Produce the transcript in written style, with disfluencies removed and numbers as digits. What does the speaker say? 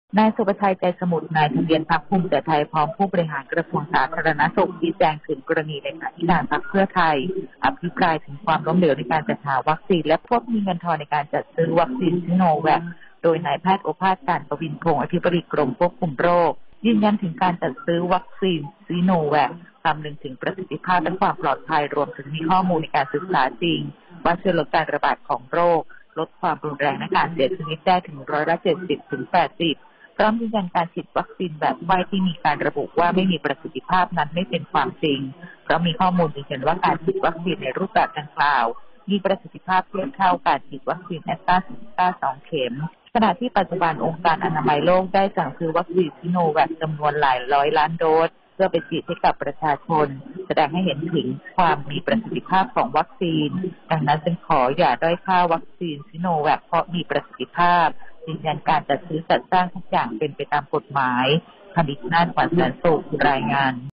นายสุประชัยใจสมุทรนายทะเบียนพรรคภูมิใจไทยพร้อมผู้บริหารกระทรวงสาธารณสุขชี้แจงถึงกรณีเลขาธิการพรรคเพื่อไทยอภิปรายถึงความล้มเหลวในการจัดหาวัคซีนและพบมีเงินทอนในการจัดซื้อวัคซีนซิโนแวคโดยนายแพทย์โอภาสการประวินพงศ์อธิบดีกรมควบคุมโรคยืนยันถึงการจัดซื้อวัคซีนซิโนแวคคำนึงถึงประสิทธิภาพและความปลอดภัยรวมถึงมีข้อมูลในการศึกษาจริงว่าช่วยลดการระบาดของโรคลดความรุนแรงและการเสียชีวิตได้ถึง70%ถึง 80%พร้อมยืนยันการฉีดวัคซีนแบบไข้ที่มีการระบุว่าไม่มีประสิทธิภาพนั้นไม่เป็นความจริงเพราะมีข้อมูลยืนยันว่าการฉีดวัคซีนในรูปแบบดังกล่าวมีประสิทธิภาพเทียบเท่าการฉีดวัคซีนแอสตราเซเนกา2 เข็มขณะที่ปัจจุบันองค์การอนามัยโลกได้สั่งซื้อวัคซีนซิโนแวคจำนวนหลายร้อยล้านโดสเพื่อไปฉีดให้กับประชาชนแสดงให้เห็นถึงความมีประสิทธิภาพของวัคซีนดังนั้นจึงขออย่าด้อยค่าวัคซีนซิโนแวคเพราะมีประสิทธิภาพยืนยันการจัดซื้อจัดจ้างทุกอย่างเป็นไปตามกฎหมายคณิตนาถ ขวัญแสนสุขรายงาน